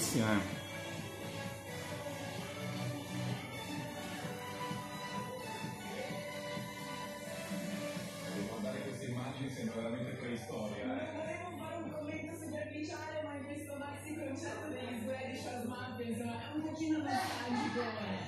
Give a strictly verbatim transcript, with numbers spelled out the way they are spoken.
bellissime. Guardare queste immagini sembra veramente preistoria. Non volevo fare un commento superficiale, ma in questo maxi concerto degli Swedish House Mafia, insomma, è un pochino nostalgico.